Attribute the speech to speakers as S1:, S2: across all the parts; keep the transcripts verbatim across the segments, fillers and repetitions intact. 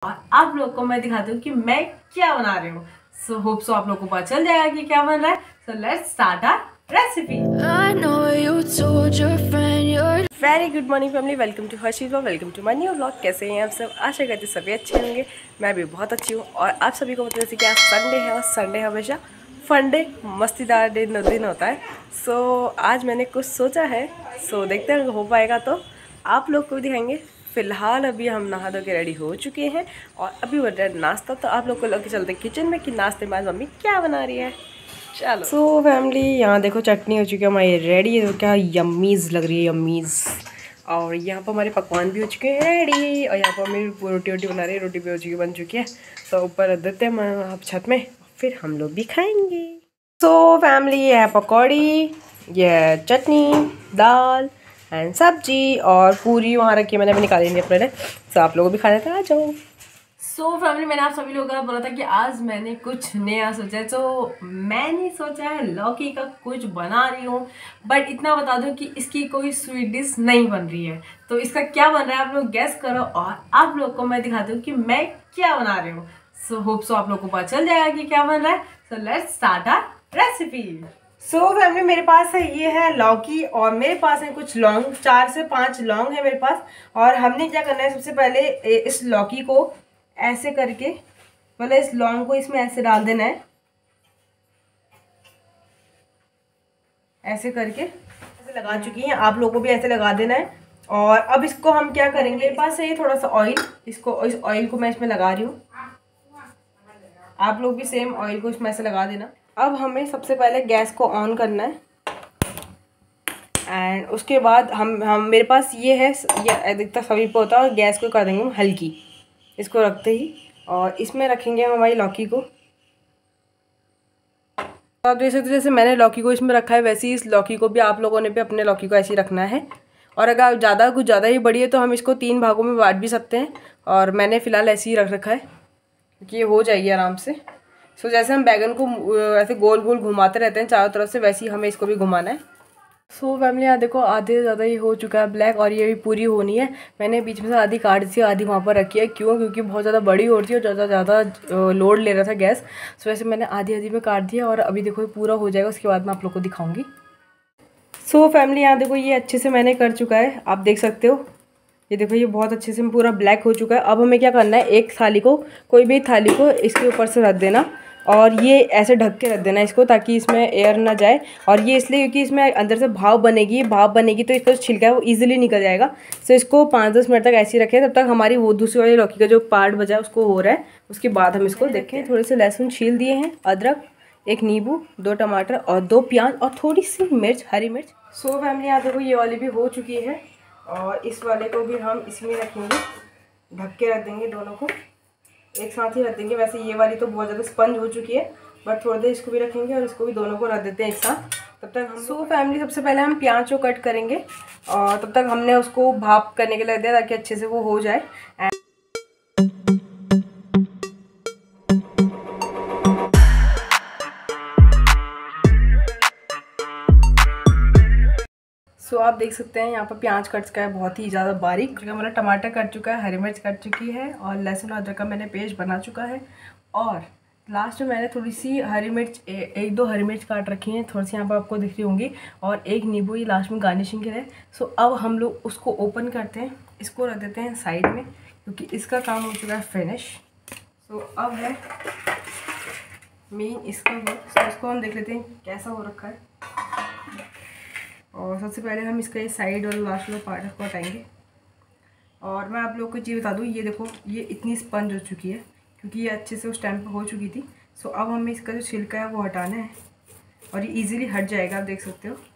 S1: और आप लोग को मैं दिखाती हूँ कि मैं क्या बना रही हूँ। सो होप सो आप लोग को पता चल जाएगा कि क्या बन रहा है। So let's start our recipe. Very good morning family, welcome to Harshit व welcome to my new vlog. कैसे हैं आप सब? आशा करती सभी अच्छे होंगे। मैं भी बहुत अच्छी हूँ और आप सभी को पता है कि आज संडे है और संडे हमेशा फन डे, मस्तीदार डे दिन होता है। सो so, आज मैंने कुछ सोचा है, सो so, देखते हैं हो पाएगा तो आप लोग को भी दिखाएंगे। फ़िलहाल अभी हम नहा धो के रेडी हो चुके हैं और अभी बन रहा है नाश्ता। तो आप लोग को लेकर चलते हैं किचन में कि नाश्ते में आज मम्मी क्या बना रही है। चलो सो फैमिली, यहाँ देखो चटनी हो चुकी है हमारी रेडी है। तो क्या यम्मीज़ लग रही है, यम्मीज़। और यहाँ पर हमारे पकवान भी हो चुके हैं रेडी। और यहाँ पर मम्मी रोटी वोटी बना रही है, रोटी भी हो चुकी बन चुकी है। तो ऊपर रख देते हैं आप छत में, फिर हम लोग भी खाएंगे। सो फैमिली, ये है पकौड़ी, ये है चटनी, दाल एंड सब्जी और पूरी वहाँ रखी है, मैंने अभी निकाली नहीं अपने लिए। तो आप लोगों को भी खाने था, आ जाओ। सो so, फैमिली, मैंने आप सभी लोगों का बोला था कि आज मैंने कुछ नया सोचा है। तो मैंने सोचा है लौकी का कुछ बना रही हूँ, बट इतना बता दूँ कि इसकी कोई स्वीट डिश नहीं बन रही है। तो इसका क्या बन रहा है आप लोग गेस करो और आप लोग को मैं दिखाती हूँ कि मैं क्या बना रही हूँ। सो होप सो आप लोग को पता चल जाएगा कि क्या बन रहा है। So let's start our recipe. So family, मेरे पास है ये है लौकी और मेरे पास है कुछ लौंग, चार से पाँच लौंग है मेरे पास। और हमने क्या करना है, सबसे पहले इस लौकी को ऐसे करके, मतलब इस लौंग को इसमें ऐसे डाल देना है, ऐसे करके ऐसे लगा चुकी हैं। आप लोगों को भी ऐसे लगा देना है। और अब इसको हम क्या करेंगे, मेरे पास है ये थोड़ा सा ऑयल, इसको इस ऑयल को मैं इसमें लगा रही हूँ। आप लोग भी सेम ऑयल को इसमें ऐसे लगा देना। अब हमें सबसे पहले गैस को ऑन करना है एंड उसके बाद हम हम मेरे पास ये है, ये अधिकतर सभी पे होता है। और गैस को कर देंगे हम हल्की, इसको रखते ही, और इसमें रखेंगे हम हमारी लौकी को। तो आप देख सकते हो जैसे मैंने लौकी को इसमें रखा है, वैसे ही इस लौकी को भी आप लोगों ने भी अपने लौकी को ऐसे ही रखना है। और अगर ज़्यादा कुछ ज़्यादा ही बड़ी है तो हम इसको तीन भागों में बांट भी सकते हैं। और मैंने फ़िलहाल ऐसे ही रख रखा है क्योंकि ये हो जाएगी आराम से। सो जैसे हम बैगन को ऐसे गोल गोल घुमाते रहते हैं चारों तरफ से, वैसे ही हमें इसको भी घुमाना है। सो फैमिली, यहाँ देखो आधे से ज़्यादा ही हो चुका है ब्लैक, और ये भी पूरी होनी है। मैंने बीच में से आधी काट दी, आधी वहाँ पर रखी है। क्यों? क्योंकि बहुत ज़्यादा बड़ी हो रही थी और ज़्यादा ज़्यादा लोड ले रहा था गैस। सो वैसे मैंने आधी आधी में काट दिया और अभी देखो ये पूरा हो जाएगा, उसके बाद मैं आप लोग को दिखाऊंगी। सो फैमिली, यहाँ देखो ये अच्छे से मैंने कर चुका है, आप देख सकते हो। ये देखो ये बहुत अच्छे से पूरा ब्लैक हो चुका है। अब हमें क्या करना है, एक थाली को, कोई भी थाली को इसके ऊपर से रख देना और ये ऐसे ढक के रख देना इसको, ताकि इसमें एयर ना जाए। और ये इसलिए क्योंकि इसमें अंदर से भाप बनेगी, भाप बनेगी तो इसका जो छिलका है वो इजीली निकल जाएगा। तो इसको पाँच दस मिनट तक ऐसे ही रखें, तब तक हमारी वो दूसरी वाली लौकी का जो पार्ट बचा है उसको हो रहा है। उसके बाद हम इसको देखें। थोड़े से लहसुन छील दिए हैं, अदरक, एक नींबू, दो टमाटर और दो प्याज और थोड़ी सी मिर्च, हरी मिर्च। सो फैमिली, यहाँ देखो ये वाली भी हो चुकी है और इस वाले को भी हम इसमें रखेंगे, ढक के रख देंगे। दोनों को एक साथ ही रख देंगे। वैसे ये वाली तो बहुत ज़्यादा स्पंज हो चुकी है, बट थोड़ी देर इसको भी रखेंगे और इसको भी दोनों को रख देते हैं एक साथ। तब तक हम सो फैमिली, सबसे पहले हम प्याज को कट करेंगे और तब तक हमने उसको भाप करने के लिए दिया ताकि अच्छे से वो हो जाए। सो so, आप देख सकते हैं यहाँ पर प्याज कट चुका है बहुत ही ज़्यादा बारीक, मतलब टमाटर कट चुका है, हरी मिर्च कट चुकी है और लहसुन अदरक का मैंने पेस्ट बना चुका है। और लास्ट में मैंने थोड़ी सी हरी मिर्च, ए, एक दो हरी मिर्च काट रखी हैं, थोड़ी सी यहाँ पर आपको दिख रही होंगी, और एक नींबू ये लास्ट में गार्निशिंग के है। सो अब हम लोग उसको ओपन करते हैं, इसको रख देते हैं साइड में क्योंकि इसका काम हो चुका है फिनिश। सो अब है मेन इसका वर्क। सो इसको हम देख लेते हैं कैसा हो रखा है। और सबसे पहले हम इसका ये साइड और लास्ट वाला पार्ट को हटाएंगे। और मैं आप लोग को चीज़ बता दूँ, ये देखो ये इतनी स्पंज हो चुकी है क्योंकि ये अच्छे से उस टाइम पे हो चुकी थी। सो अब हमें इसका जो छिलका है वो हटाना है और ये इजीली हट जाएगा, आप देख सकते हो।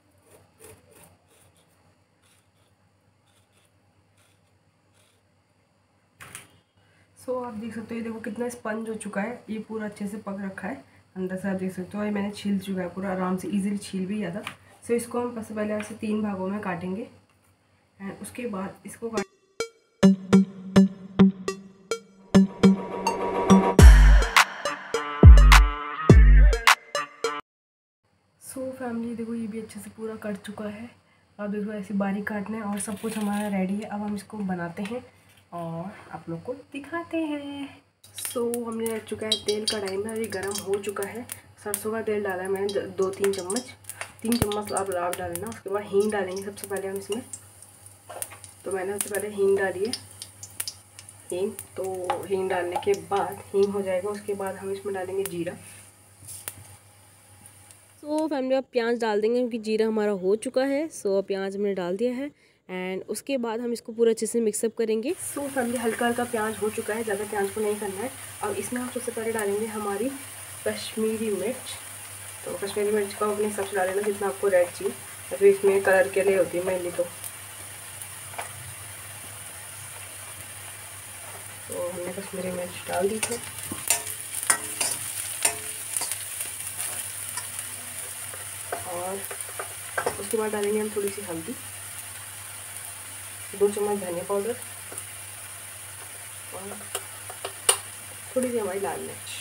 S1: सो आप देख सकते हो ये देखो कितना स्पंज हो चुका है, ये पूरा अच्छे से पक रखा है अंदर से, आप देख सकते हो। ये मैंने छील चुका है पूरा आराम से, इजीली छील भी गया था। सो इसको हम सबसे पहले ऐसे तीन भागों में काटेंगे एंड उसके बाद इसको काट सो फैमिली देखो ये भी अच्छे से पूरा कट चुका है। अब देखो ऐसे बारीक काटना है और सब कुछ हमारा रेडी है। अब हम इसको बनाते हैं और आप लोग को दिखाते हैं। सो so, हमने रख चुका है तेल कढ़ाई में और ये गर्म हो चुका है। सरसों का तेल डाला है मैंने दो तीन चम्मच तीन चम्मच आप आप डालेना। उसके बाद हींग डालेंगे सबसे पहले हम इसमें। तो मैंने सबसे पहले हींग डाली है। हींग तो हींग डालने के बाद हींग हो जाएगा, उसके बाद हम इसमें डालेंगे जीरा। सो so, फैमिली आप प्याज डाल देंगे क्योंकि जीरा हमारा हो चुका है। सो so, प्याज हमने डाल दिया है एंड उसके बाद हम इसको पूरा अच्छे से मिक्सअप करेंगे। सो so, फैमिली हल्का हल्का प्याज हो चुका है, ज़्यादा प्याज को नहीं करना है। अब इसमें हम सबसे पहले डालेंगे हमारी कश्मीरी मिर्च। तो कश्मीरी मिर्च का अपने हिसाब से डालेना जितना आपको रेड चाहिए, तो इसमें कलर के लिए होती है मेनली। तो तो हमने कश्मीरी मिर्च डाल दी थी। और उसके बाद डालेंगे हम थोड़ी सी हल्दी, दो चम्मच धनिया पाउडर और थोड़ी सी हमारी लाल मिर्च।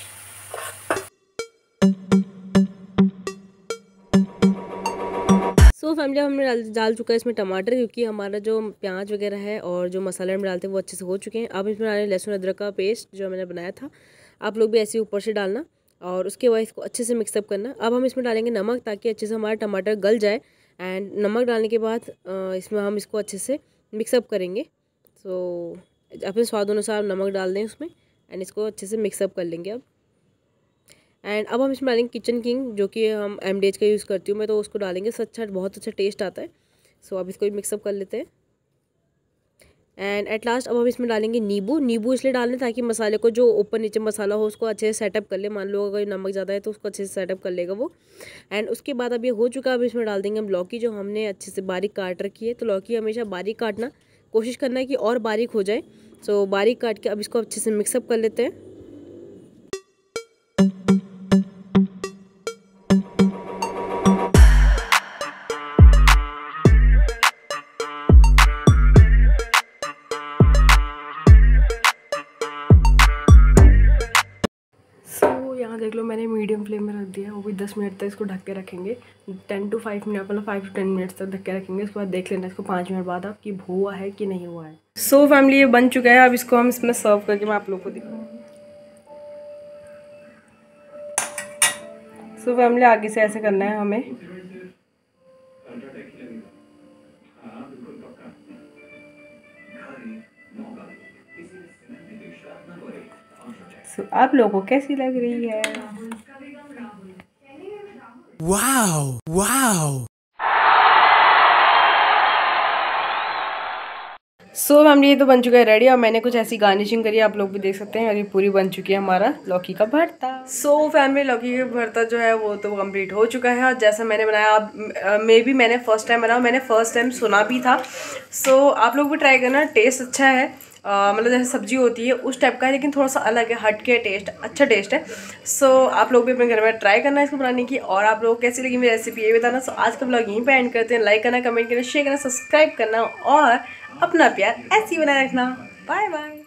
S1: सो so, फैमिली हमने डाल डाल चुका है इसमें टमाटर, क्योंकि हमारा जो प्याज वगैरह है और जो मसाले हम डालते हैं वो अच्छे से हो चुके हैं। अब इसमें डालें लहसुन अदरक का पेस्ट जो मैंने बनाया था। आप लोग भी ऐसे ऊपर से डालना और उसके बाद इसको अच्छे से मिक्सअप करना। अब हम इसमें डालेंगे नमक ताकि अच्छे से हमारा टमाटर गल जाए। एंड नमक डालने के बाद इसमें हम इसको अच्छे से मिक्सअप करेंगे। सो so, अपने स्वाद अनुसार नमक डाल दें उसमें एंड इसको अच्छे से मिक्सअप कर लेंगे। अब एंड अब हम इसमें डालेंगे किचन किंग, जो कि हम एम डी एच का यूज़ करती हूँ मैं, तो उसको डालेंगे। अच्छा बहुत अच्छा टेस्ट आता है। सो so, अब इसको भी मिक्सअप कर लेते हैं। एंड एट लास्ट अब हम इसमें डालेंगे नींबू। नींबू इसलिए डालें ताकि मसाले को जो ऊपर नीचे मसाला हो उसको अच्छे से सेटअप कर ले। मान लो अगर नमक ज़्यादा है तो उसको अच्छे से सेटअप कर लेगा वो। एंड उसके बाद अब ये हो चुका है। अब इसमें डाल देंगे हम लौकी जो हमने अच्छे से बारीक काट रखी है। तो लौकी हमेशा बारीक काटना, कोशिश करना है कि और बारीक हो जाए। सो so, बारीक काट के अब इसको अच्छे से मिक्सअप कर लेते हैं। यहाँ देख लो मैंने मीडियम फ्लेम में रख दिया है, वो भी दस मिनट तक इसको ढक के रखेंगे। टेन टू फाइव मिनट मतलब फाइव टू टेन मिनट्स तक ढक के रखेंगे। उसके बाद देख लेना इसको पाँच मिनट बाद आप कि हुआ है कि नहीं हुआ है। सो so, फैमिली ये बन चुका है। अब इसको हम इसमें सर्व करके मैं आप लोगों को दिखाऊंगी। सो so, फैमिली आगे से ऐसे करना है हमें। so, आप लोगों को कैसी लग रही है? Wow wow. सो फैमिली ये तो बन चुका है रेडी। और मैंने कुछ ऐसी गार्निशिंग करी है, आप लोग भी देख सकते हैं। और ये पूरी बन चुकी है हमारा लौकी का भरता। सो फैमिली लौकी का भरता जो है वो तो कंप्लीट हो चुका है। और जैसा मैंने बनाया, मे भी मैंने फर्स्ट टाइम बनाया, मैंने फर्स्ट टाइम सुना भी था। सो so, आप लोग भी ट्राई करना, टेस्ट अच्छा है। मतलब जैसे सब्जी होती है उस टाइप का है, लेकिन थोड़ा सा अलग है, हट के टेस्ट, अच्छा टेस्ट है। सो so, आप लोग भी अपने घर में ट्राई करना है इसको बनाने की। और आप लोगों को कैसी लगी मेरी रेसिपी ये बताना। सो so, आज का ब्लॉग यहीं पे एंड करते हैं। लाइक करना, कमेंट करना, शेयर करना, सब्सक्राइब करना और अपना प्यार ऐसे ही बनाए रखना। Bye bye.